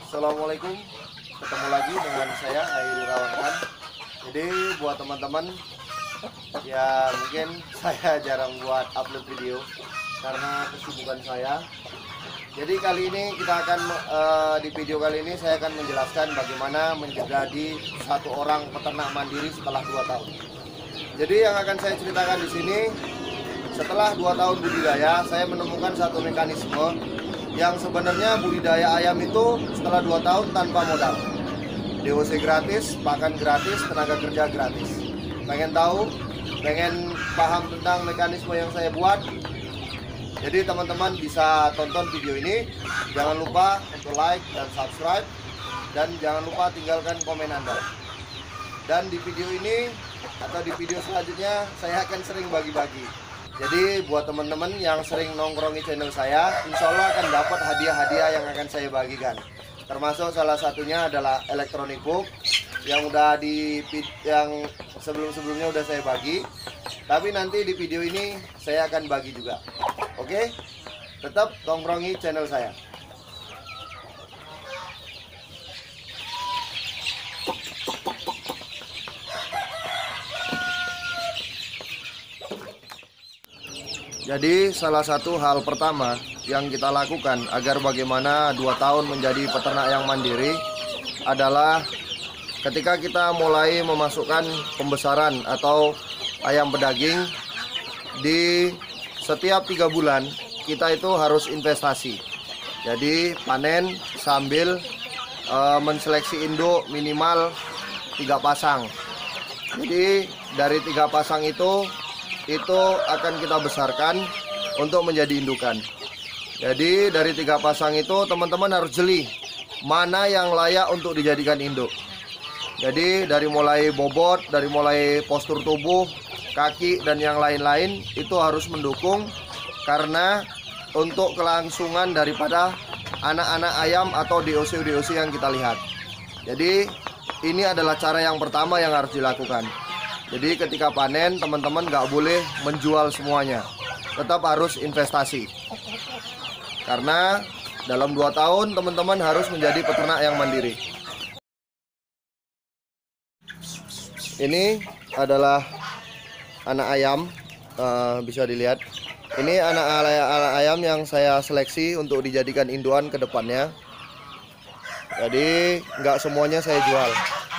Assalamualaikum, ketemu lagi dengan saya Hairi Rawankan. Jadi buat teman-teman ya, mungkin saya jarang buat upload video karena kesibukan saya. Jadi kali ini kita akan di video kali ini saya akan menjelaskan bagaimana menjadi satu orang peternak mandiri setelah 2 tahun. Jadi yang akan saya ceritakan di sini, setelah 2 tahun budidaya, saya menemukan satu mekanisme yang sebenarnya budidaya ayam itu setelah 2 tahun tanpa modal. DOC gratis, pakan gratis, tenaga kerja gratis. Pengen tahu, pengen paham tentang mekanisme yang saya buat? Jadi teman-teman bisa tonton video ini. Jangan lupa untuk like dan subscribe, dan jangan lupa tinggalkan komen Anda. Dan di video ini atau di video selanjutnya saya akan sering bagi-bagi. Jadi buat teman-teman yang sering nongkrongi channel saya, insya Allah akan dapat hadiah-hadiah yang akan saya bagikan. Termasuk salah satunya adalah electronic book yang yang sebelum-sebelumnya udah saya bagi. Tapi nanti di video ini saya akan bagi juga. Oke? Tetap nongkrongi channel saya. Jadi salah satu hal pertama yang kita lakukan agar bagaimana 2 tahun menjadi peternak yang mandiri adalah ketika kita mulai memasukkan pembesaran atau ayam pedaging, di setiap 3 bulan kita itu harus investasi. Jadi panen sambil menseleksi induk minimal 3 pasang. Jadi dari 3 pasang itu akan kita besarkan untuk menjadi indukan. Jadi dari 3 pasang itu teman-teman harus jeli mana yang layak untuk dijadikan induk. Jadi dari mulai bobot, dari mulai postur tubuh, kaki dan yang lain-lain itu harus mendukung, karena untuk kelangsungan daripada anak-anak ayam atau DOC yang kita lihat. Jadi ini adalah cara yang pertama yang harus dilakukan. Jadi ketika panen teman-teman nggak boleh menjual semuanya, tetap harus investasi. Karena dalam 2 tahun teman-teman harus menjadi peternak yang mandiri. Ini adalah anak ayam, bisa dilihat. Ini anak ayam yang saya seleksi untuk dijadikan induan ke depannya. Jadi nggak semuanya saya jual.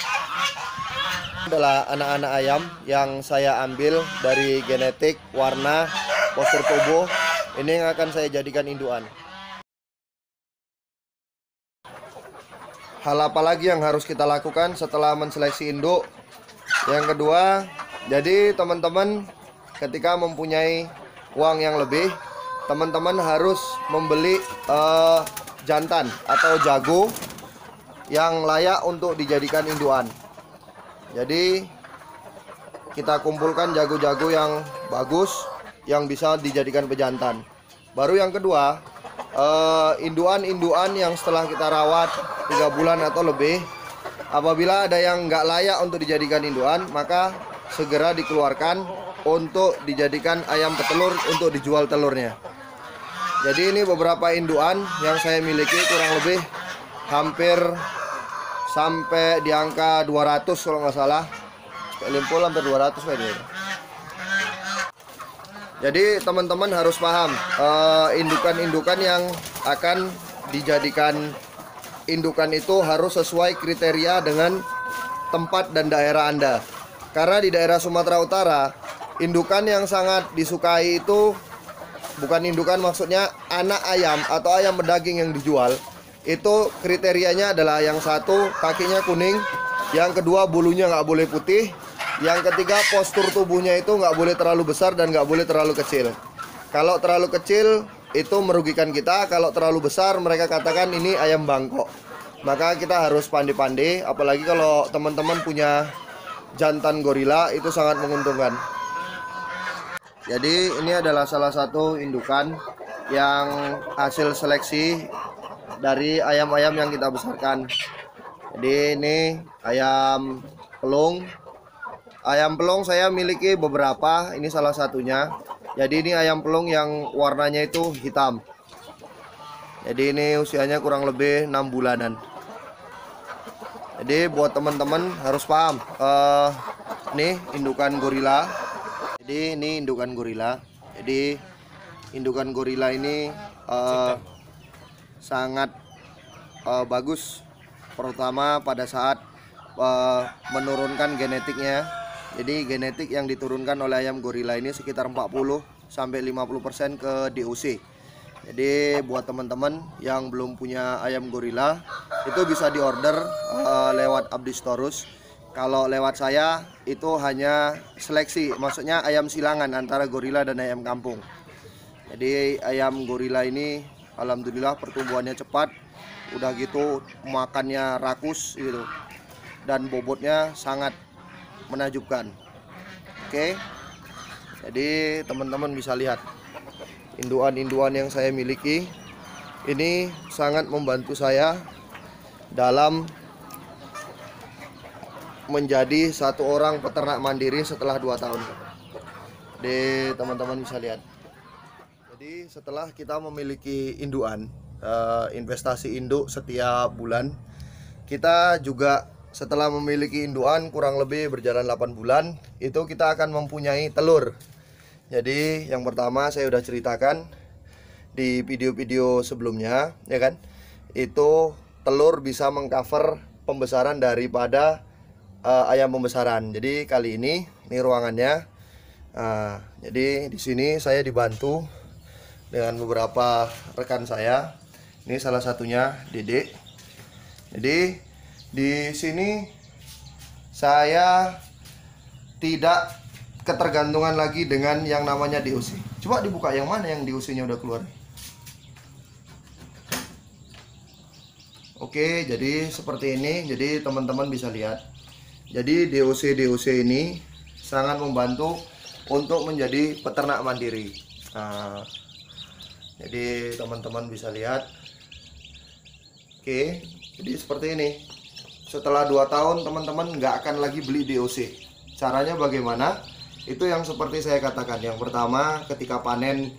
Adalah anak-anak ayam yang saya ambil dari genetik, warna, postur tubuh. Ini yang akan saya jadikan induan. Hal apa lagi yang harus kita lakukan setelah menseleksi induk? Yang kedua, jadi teman-teman ketika mempunyai uang yang lebih, teman-teman harus membeli jantan atau jago yang layak untuk dijadikan induan. Jadi kita kumpulkan jago-jago yang bagus yang bisa dijadikan pejantan. Baru yang kedua, induan-induan yang setelah kita rawat 3 bulan atau lebih, apabila ada yang nggak layak untuk dijadikan induan, maka segera dikeluarkan untuk dijadikan ayam petelur untuk dijual telurnya. Jadi ini beberapa induan yang saya miliki, kurang lebih hampir sampai di angka 200 kalau nggak salah. Limpul hampir 200 lah dia. Jadi teman-teman harus paham, indukan-indukan yang akan dijadikan indukan itu harus sesuai kriteria dengan tempat dan daerah Anda. Karena di daerah Sumatera Utara, indukan yang sangat disukai itu bukan indukan, maksudnya anak ayam atau ayam pedaging yang dijual. Itu kriterianya adalah yang satu kakinya kuning, yang kedua bulunya nggak boleh putih, yang ketiga postur tubuhnya itu nggak boleh terlalu besar dan nggak boleh terlalu kecil. Kalau terlalu kecil itu merugikan kita, kalau terlalu besar mereka katakan ini ayam Bangkok. Maka kita harus pandai-pandai, apalagi kalau teman-teman punya jantan gorila, itu sangat menguntungkan. Jadi ini adalah salah satu indukan yang hasil seleksi dari ayam-ayam yang kita besarkan. Jadi ini ayam pelung. Ayam pelung saya miliki beberapa, ini salah satunya. Jadi ini ayam pelung yang warnanya itu hitam. Jadi ini usianya kurang lebih 6 bulanan. Jadi buat teman-teman harus paham, nih indukan gorila. Jadi ini indukan gorila. Jadi indukan gorila ini sangat bagus, terutama pada saat menurunkan genetiknya. Jadi genetik yang diturunkan oleh ayam gorila ini sekitar 40 sampai 50% ke DOC. Jadi buat teman-teman yang belum punya ayam gorila, itu bisa diorder lewat Abdistorus. Kalau lewat saya itu hanya seleksi, maksudnya ayam silangan antara gorila dan ayam kampung. Jadi ayam gorila ini alhamdulillah pertumbuhannya cepat, udah gitu makannya rakus gitu, dan bobotnya sangat menakjubkan. Oke, jadi teman-teman bisa lihat induan-induan yang saya miliki ini sangat membantu saya dalam menjadi satu orang peternak mandiri setelah 2 tahun. Jadi teman-teman bisa lihat. Jadi setelah kita memiliki induan, investasi induk setiap bulan, kita juga setelah memiliki induan kurang lebih berjalan 8 bulan, itu kita akan mempunyai telur. Jadi yang pertama saya udah ceritakan di video-video sebelumnya, ya kan? Itu telur bisa mengcover pembesaran daripada ayam pembesaran. Jadi kali ini ruangannya. Jadi di sini saya dibantu dengan beberapa rekan saya. Ini salah satunya Dede. Jadi di sini saya tidak ketergantungan lagi dengan yang namanya DOC. Coba dibuka yang mana yang DOC-nya udah keluar. Oke, jadi seperti ini. Jadi teman-teman bisa lihat. Jadi DOC ini sangat membantu untuk menjadi peternak mandiri. Jadi teman-teman bisa lihat. Oke, jadi seperti ini. Setelah 2 tahun teman-teman nggak akan lagi beli DOC. Caranya bagaimana? Itu yang seperti saya katakan. Yang pertama, ketika panen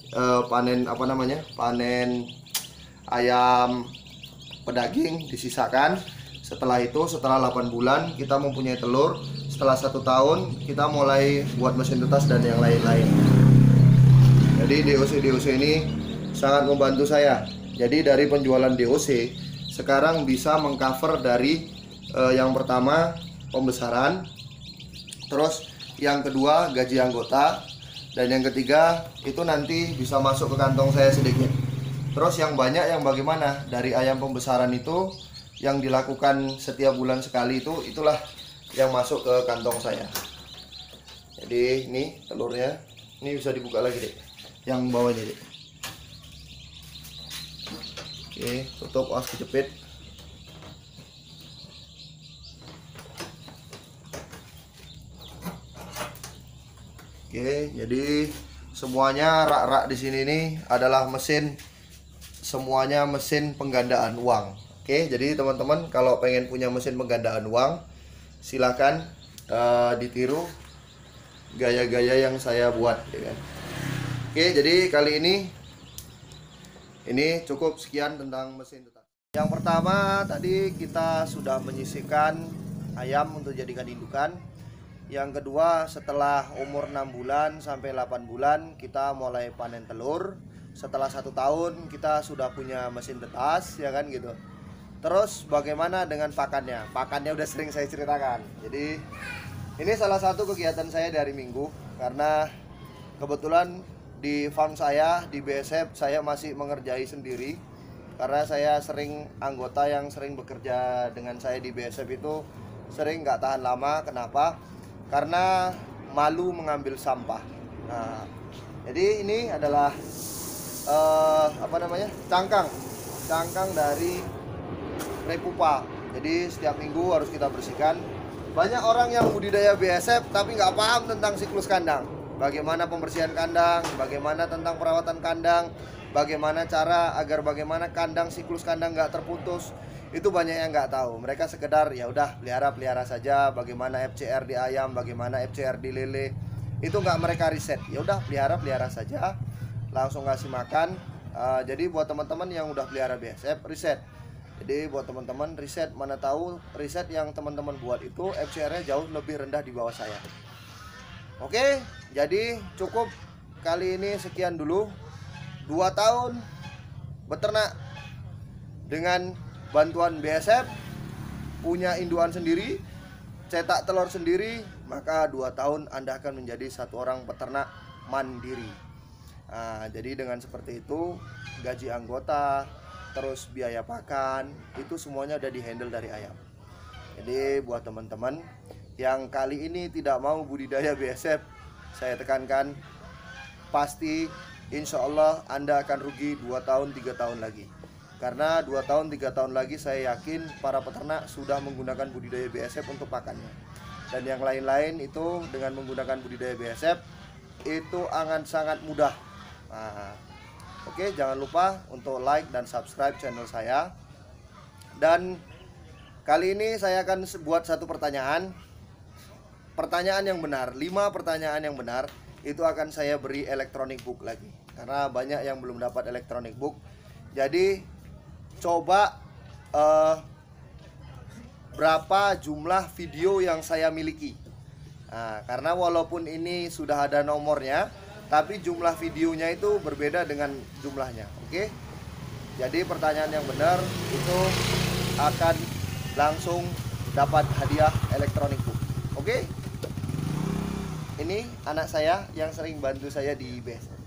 ayam pedaging disisakan. Setelah itu, setelah 8 bulan kita mempunyai telur. Setelah 1 tahun kita mulai buat mesin tetas dan yang lain-lain. Jadi DOC ini sangat membantu saya. Jadi dari penjualan DOC sekarang bisa mengcover dari yang pertama pembesaran, terus yang kedua gaji anggota, dan yang ketiga itu nanti bisa masuk ke kantong saya sedikit. Terus yang banyak yang bagaimana dari ayam pembesaran itu yang dilakukan setiap bulan sekali itulah yang masuk ke kantong saya. Jadi ini telurnya, ini bisa dibuka lagi deh, yang bawahnya deh. Oke, tutup, awas kejepit. Oke, jadi semuanya rak-rak di sini nih adalah mesin, semuanya mesin penggandaan uang. Oke, jadi teman-teman kalau pengen punya mesin penggandaan uang, silakan ditiru gaya-gaya yang saya buat, ya kan? Oke, jadi kali ini cukup sekian tentang mesin tetas. Yang pertama tadi kita sudah menyisihkan ayam untuk jadikan indukan. Yang kedua, setelah umur 6 bulan sampai 8 bulan kita mulai panen telur. Setelah 1 tahun kita sudah punya mesin tetas, ya kan gitu. Terus bagaimana dengan pakannya? Pakannya udah sering saya ceritakan. Jadi ini salah satu kegiatan saya dari minggu, karena kebetulan di farm saya di BSF saya masih mengerjai sendiri, karena saya sering anggota yang sering bekerja dengan saya di BSF itu sering nggak tahan lama. Kenapa? Karena malu mengambil sampah. Nah, jadi ini adalah cangkang dari repupa. Jadi setiap minggu harus kita bersihkan. Banyak orang yang budidaya BSF tapi nggak paham tentang siklus kandang. Bagaimana pembersihan kandang, bagaimana tentang perawatan kandang, bagaimana cara agar bagaimana siklus kandang nggak terputus. Itu banyak yang nggak tahu. Mereka sekedar ya udah pelihara saja. Bagaimana FCR di ayam, bagaimana FCR di lele, itu nggak mereka riset. Ya udah pelihara saja, langsung kasih makan. Jadi buat teman-teman yang udah pelihara BSF, riset Jadi buat teman-teman riset, mana tahu riset yang teman-teman buat itu FCR-nya jauh lebih rendah di bawah saya. Oke, jadi cukup kali ini sekian dulu. 2 tahun beternak dengan bantuan BASF, punya induan sendiri, cetak telur sendiri, maka 2 tahun Anda akan menjadi satu orang peternak mandiri. Nah, jadi dengan seperti itu gaji anggota, terus biaya pakan, itu semuanya udah dihandle dari ayam. Jadi buat teman-teman yang kali ini tidak mau budidaya BASF, saya tekankan pasti insya Allah Anda akan rugi 2 tahun 3 tahun lagi. Karena 2 tahun 3 tahun lagi saya yakin para peternak sudah menggunakan budidaya BASF untuk pakannya. Dan yang lain-lain itu dengan menggunakan budidaya BASF itu akan sangat mudah. Nah, oke, jangan lupa untuk like dan subscribe channel saya. Dan kali ini saya akan buat satu pertanyaan. Pertanyaan yang benar, 5 pertanyaan yang benar itu akan saya beri electronic book lagi. Karena banyak yang belum dapat electronic book. Jadi coba berapa jumlah video yang saya miliki. Nah, karena walaupun ini sudah ada nomornya, tapi jumlah videonya itu berbeda dengan jumlahnya. Oke. Jadi pertanyaan yang benar itu akan langsung dapat hadiah electronic book. Oke. Ini anak saya yang sering bantu saya di BASF.